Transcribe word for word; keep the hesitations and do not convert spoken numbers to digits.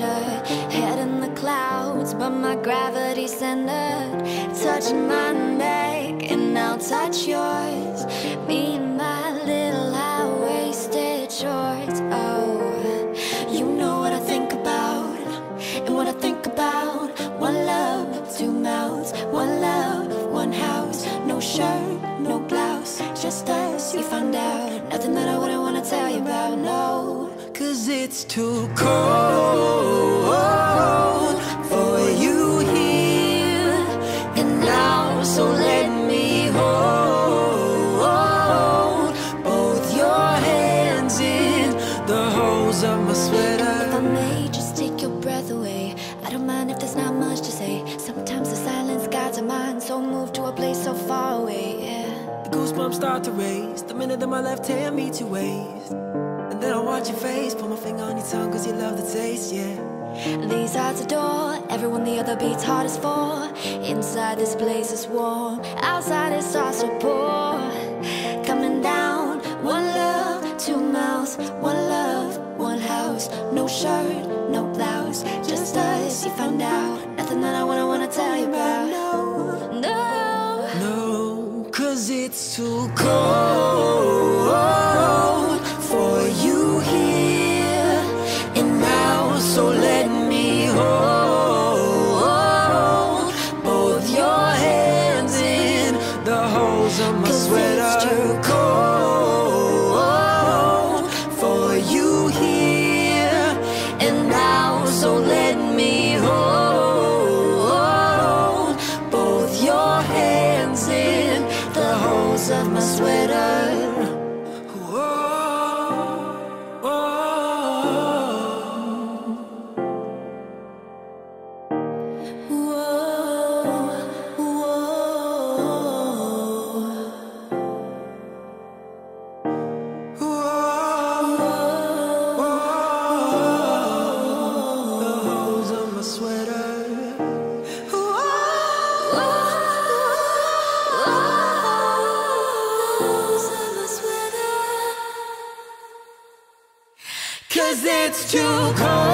adventure, head in the clouds, but my gravity's centered. Touching my neck and I'll touch yours. Me and my little high-waisted shorts. Oh, you know what I think about, and what I think about. One love, two mouths, one love, one house. No shirt, no blouse, just us, you found out. Nothing that I wouldn't wanna tell you about, no. Cause it's too cold for you here and now, so let me hold both your hands in the holes of my sweater. If I may just take your breath away, I don't mind if there's not much to say. Sometimes the silence guides our mind, so moved to a place so far away, yeah. The goosebumps start to raise the minute that my left hand meets your waist. Then I watch your face, put my finger on your tongue, cause you love the taste, yeah. These hearts adore everyone the other beats hardest for. Inside this place is warm, outside it's all so poor. Coming down, one love, two mouths, one love, one house. No shirt, no blouse, just us, you found out. Nothing that I wouldn't wanna tell you about, no, no. No, cause it's too cold for you here and now, so let me hold both your hands in the holes of my sweater. It's too cold for you here and now, so let me hold both your hands in the holes of my sweater. Cause it's too cold